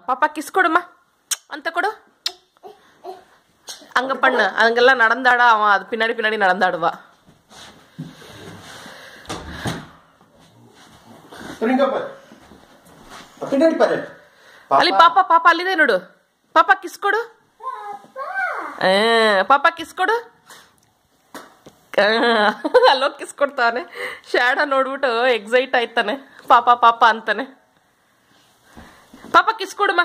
பாப்பா கிஸ் கொடுமா அந்த கொடு அங்க பண்ணு அங்கெல்லாம் நடந்தாடா அவன் அது பின்னாடி பின்னாடி நடந்தாடுவா பின்னாடி பாரு ಅಲ್ಲಿ ಪಾಪ ಪಾಪ ಅಲ್ಲಿದೆ ನೋಡು ಪಾಪ ಕಿಸ್ ಕೊಡು ಪಾಪ ಕಿಸ್ ಕೊಡು ಅಲ್ಲೋ ಕಿಸ್ ಕೊಡ್ತಾನೆ ಶ್ಯಾಡೋ ನೋಡ್ಬಿಟ್ಟು ಎಕ್ಸೈಟ್ ಆಯ್ತಾನೆ ಪಾಪ ಪಾಪ ಅಂತಾನೆ ಪಾಪ ಕಿಸ್ ಕೊಡುಮ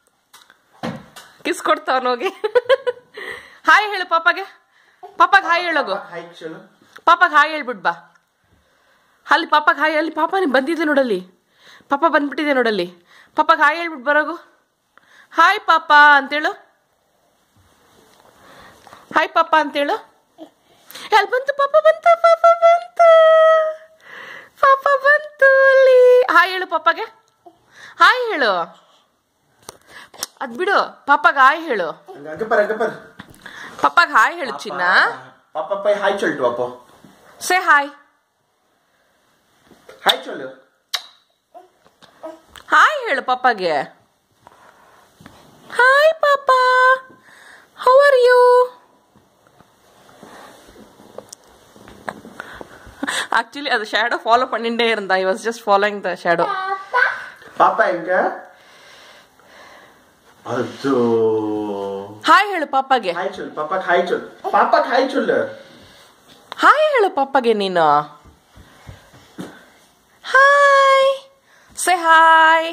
ಕಿಸ್ ಕೊಡ್ತಾವನೋಗಿ ಹಾಯ್ ಹೇಳು ಪಾಪಗೆ ಪಾಪಗೆ ಹಾಯ್ ಹೇಳೋಗು ಪಾಪಗೆ ಹಾಯ್ ಹೇಳ್ಬಿಡ್ ಬಾ ಅಲ್ಲಿ ಪಾಪಗೆ ಹಾಯ್ ಅಲ್ಲಿ ಪಾಪ ನೀ ಬಂದಿದೆ ನೋಡಲ್ಲಿ ಪಾಪ ಬಂದ್ಬಿಟ್ಟಿದೆ ನೋಡಲ್ಲಿ ಪಾಪಗೆ ಹಾಯ್ ಹೇಳ್ಬಿಟ್ಟು ಬರೋಗು ಹಾಯ್ ಪಾಪ ಅಂತೇಳು ಹಾಯ್ ಪಾಪ ಅಂತೇಳು ಅಲ್ಲಿ ಬಂತು ಪಾಪ ಬಂತು ಪಾಪ ಬಂತು ಪಾಪ ಬಂತು ಅಲ್ಲಿ ಹಾಯ್ ಹೇಳು ಪಾಪಗೆ ಹಾಯ್ ಹೇಳು ಅದ್ ಬಿಡು ಪಾಪಗೆ ಹಾಯ್ ಹೇಳು ಪಾಪಗೆ ಹಾಯ್ ಹೇಳು ಚಿನ್ನ ಪಾಪ ಹಾಯ್ ಚಲ್ಟು ಅಪ್ಪ ಸೇ ಹಾಯ್ ಹಾಯ್ ಚಲ್ಲು ಹಾಯ್ ಹೇಳು ಪಾಪಗೆ ಹಾಯ್ ಪಾಪ ಹೌ ಆರ್ ಯು ஆக்சுவலி அது ஷேடோ ஃபாலோ பண்ணிட்டே இருந்தா I was just following the shadow பாப்பா எங்க அது ಹಾಯ್ ಹೇಳು ಪಾಪಗೆ ಹಾಯ್ ಚಲ್ ಪಾಪಾ ಹಾಯ್ ಚಲ್ ಪಾಪಾ ಹಾಯ್ ಚಲ್ ಹಾಯ್ ಹೇಳು ಪಾಪಗೆ ನೀನು ಹಾಯ್ ಸೇ ಹಾಯ್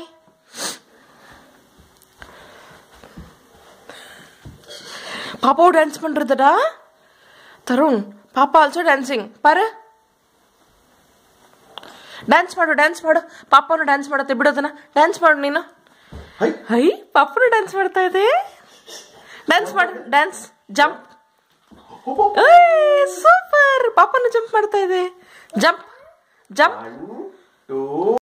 பாப்பாவும் டான்ஸ் பண்றதுடா தருண் பாப்பா ஆல்சோ டான்சிங் பாரு ಡ್ಯಾನ್ಸ್ ಮಾಡು ಪಾಪನು ಡ್ಯಾನ್ಸ್ ಮಾಡತ್ತೆ ಬಿಡೋದನ್ನ ಡ್ಯಾನ್ಸ್ ಮಾಡು ನೀನು ಹೈ ಪಾಪನು ಡ್ಯಾನ್ಸ್ ಮಾಡ್ತಾ ಇದೆ ಡ್ಯಾನ್ಸ್ ಮಾಡು ಡ್ಯಾನ್ಸ್ ಜಂಪ್ ಸೂಪರ್ ಪಾಪನು ಜಂಪ್ ಮಾಡ್ತಾ ಇದೆ ಜಂಪ್ ಜಂಪ್